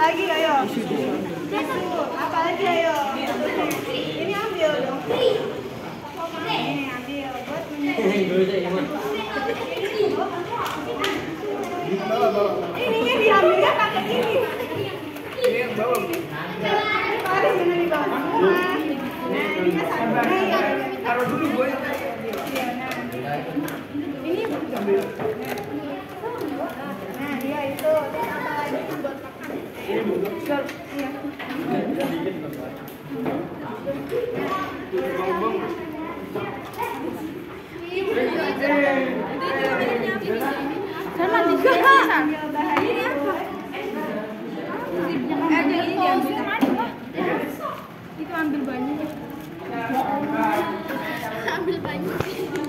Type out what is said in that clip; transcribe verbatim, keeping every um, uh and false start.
lagi ayo? Apa lagi ayo? Ini ambil dong. Ini ambil buat ini. Ininya diambilnya pakai ini. Ini yang bawah. Harus benar di bawah semua. Nah, ini kan satu. Taruh dulu gue. Ini ambil. Nah, dia itu. Dan apa lagi buat makan? Iya. Sama di sini. Ini apa? Eh, jadi diambil mana? Itu ambil banyak. Ambil banyak.